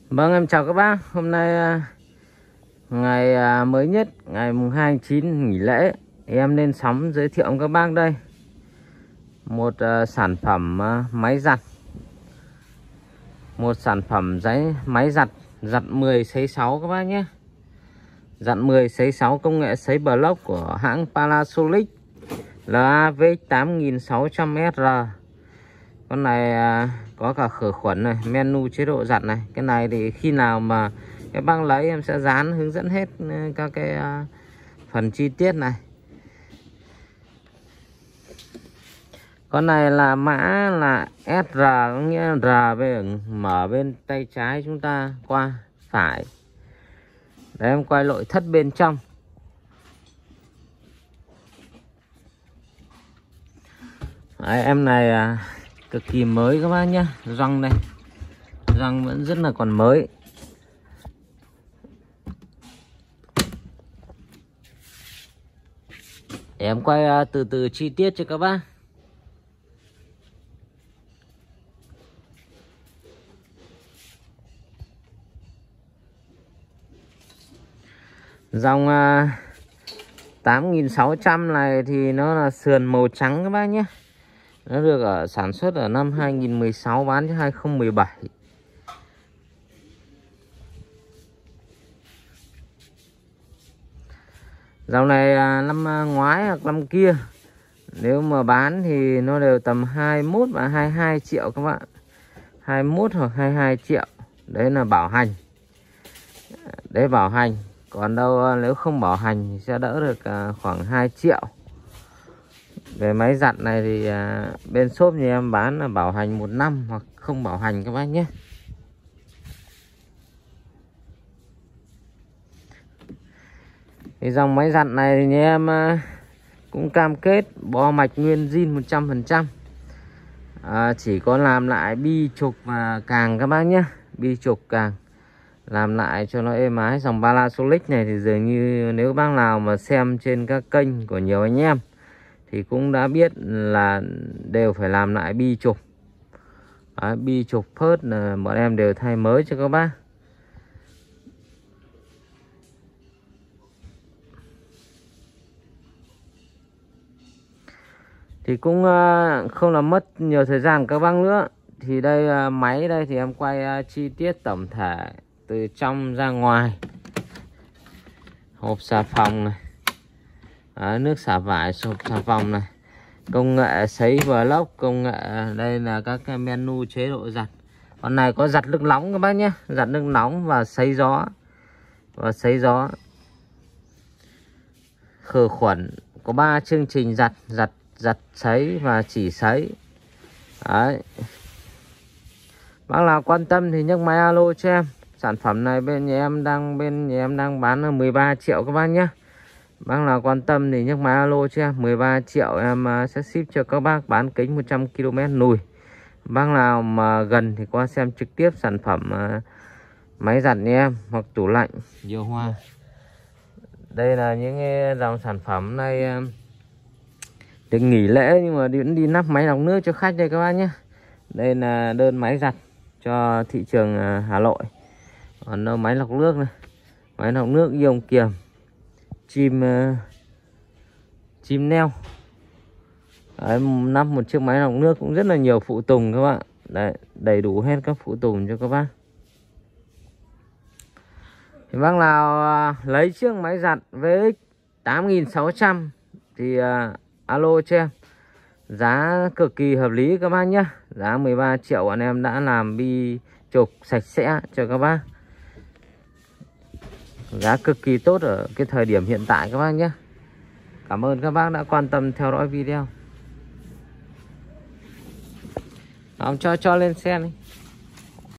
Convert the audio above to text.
Vâng, em chào các bác. Hôm nay ngày mới nhất, ngày mùng 2/9 nghỉ lễ, em lên sóng giới thiệu với các bác đây một sản phẩm máy giặt. Một sản phẩm máy giặt 10 sấy 6 các bác nhé. Giặt 10 sấy 6 công nghệ sấy block của hãng Panasonic LAV8600SR. Con này có cả khử khuẩn này, menu chế độ giặt này. Cái này thì khi nào mà các bác lấy em sẽ dán hướng dẫn hết các cái phần chi tiết này. Con này là mã là SR, có nghĩa là R mở bên tay trái chúng ta qua phải. Đấy, em quay nội thất bên trong. Đấy, em này cực kỳ mới các bác nhé. Răng đây, răng vẫn rất là còn mới. Để em quay từ từ chi tiết cho các bác. Dòng 8600 này thì nó là sườn màu trắng các bác nhé. Nó được sản xuất ở năm 2016, bán cho 2017. Dòng này năm ngoái hoặc năm kia, nếu mà bán thì nó đều tầm 21 và 22 triệu các bạn. 21 hoặc 22 triệu. Đấy là bảo hành. Đấy bảo hành. Còn đâu nếu không bảo hành thì sẽ đỡ được khoảng 2 triệu. Về máy giặt này thì bên shop như em bán là bảo hành 1 năm hoặc không bảo hành các bác nhé. Thì dòng máy giặt này thì như em cũng cam kết bo mạch nguyên zin 100%. Chỉ có làm lại bi trục và càng các bác nhé. Bi trục càng làm lại cho nó êm ái. Dòng Panasonic này thì dường như nếu bác nào mà xem trên các kênh của nhiều anh em thì cũng đã biết là đều phải làm lại bi trục. Bi trục phớt là bọn em đều thay mới cho các bác. Thì cũng không làm mất nhiều thời gian các bác nữa. Thì đây máy đây thì em quay chi tiết tổng thể từ trong ra ngoài. Hộp xà phòng này. Nước xả vải, hộp xà phòng này. Công nghệ sấy block, công nghệ đây là các cái menu chế độ giặt. Con này có giặt nước nóng các bác nhé, giặt nước nóng và sấy gió. Khử khuẩn, có 3 chương trình giặt sấy và chỉ sấy. Đấy. Bác nào quan tâm thì nhấc máy alo cho em. Sản phẩm này bên nhà em đang bán là 13 triệu các bác nhé. Bác nào quan tâm thì nhấc máy alo cho em. 13 triệu em sẽ ship cho các bác, bán kính 100 km lùi. Bác nào mà gần thì qua xem trực tiếp sản phẩm máy giặt nha em, hoặc tủ lạnh, điều hòa. Đây là những dòng sản phẩm này được nghỉ lễ nhưng mà đi nắp máy lọc nước cho khách đây các bác nhé. Đây là đơn máy giặt cho thị trường Hà Nội. Còn đâu máy lọc nước này, máy lọc nước ion kiềm, chim neo. Đấy, nắp một chiếc máy lọc nước cũng rất là nhiều phụ tùng các bạn. Đấy, đầy đủ hết các phụ tùng cho các bác. Thì bác nào lấy chiếc máy giặt VX 8600 thì alo cho em. Giá cực kỳ hợp lý các bác nhé. Giá 13 triệu bọn em đã làm bi trục sạch sẽ cho các bác. Giá cực kỳ tốt ở cái thời điểm hiện tại các bác nhé. Cảm ơn các bác đã quan tâm theo dõi video. Ông cho lên xe đi.